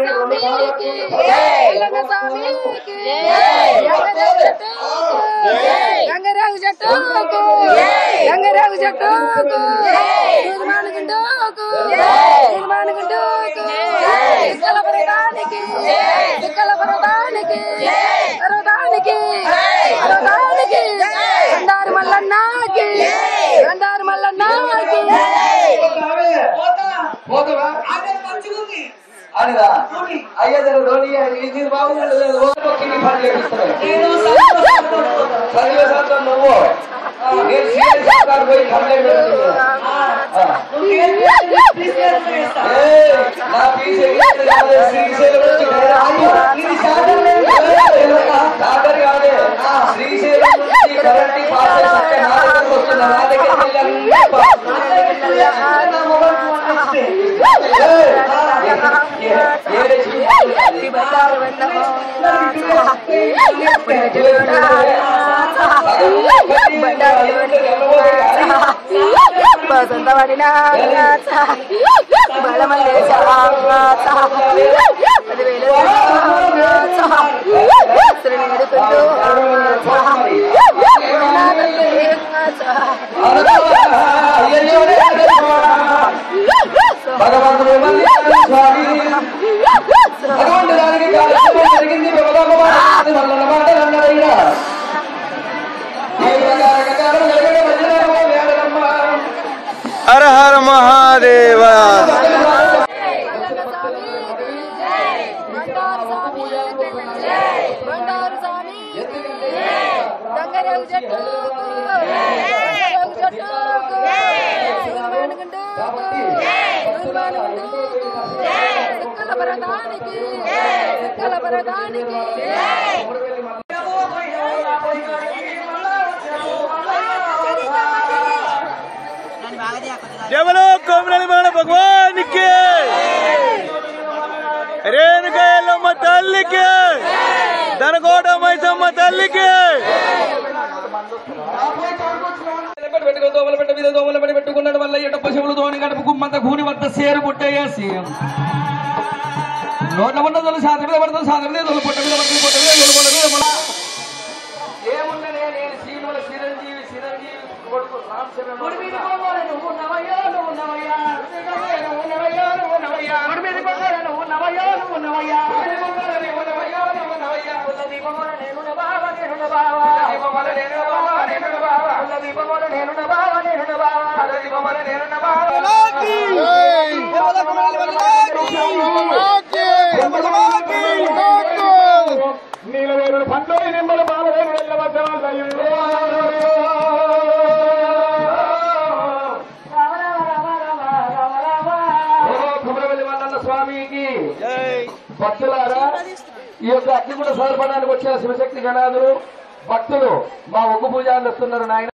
గంగరాజు చెట్టుకు గంగరాజు చెట్టుకు మానుకుంటూకు మానుకుంటూకు దుఃఖల పరదానికి దుఃఖల పరదానికి పరదానికి పరదానికి అందారు మల్లన్నాకి అందారు మల్లన్నాకి అనిదా అయ్యా ఇది బాగుంది నువ్వు పోయి కంప్లైంట్ నా ఫీజు సాగర్ కాదే శ్రీశైలం నుంచి కరెంట్ పాస్ వస్తున్నా నా వసంతపడిన బలమల్లే భగవంతుడు భగవంతుడానికి జరిగింది హర హర మహాదేవ जबलो कोमरली माण भगवान के रेणुका एल्लम्म तल्ली के दनकोट मैसम्म तल्ली के దోమల పెట్ట మీద దోమల పడి పెట్టుకున్నాడు వల్ల ఎట పశువులు దోని గడప గుమ్మంత కూని వద్ద సేరు పుట్టేసి నోట్ల ఉండదు సాధన మీద పడుతుంది సాధన మీద పొట్ట మీద పడుతుంది పొట్ట మీద ఏమున్నదే నేను శ్రీనుల చిరంజీవి చిరంజీవి కొడుకు నీలవేరుడు పండ్లోని నిమ్మల బాలవేరు స్వామికి భక్తులారా ఈ యొక్క అగ్నిగుండ సమర్పణానికి వచ్చిన శివశక్తి గణాదులు భక్తులు మా ఒగ్గు పూజలు వస్తున్నారు నాయన.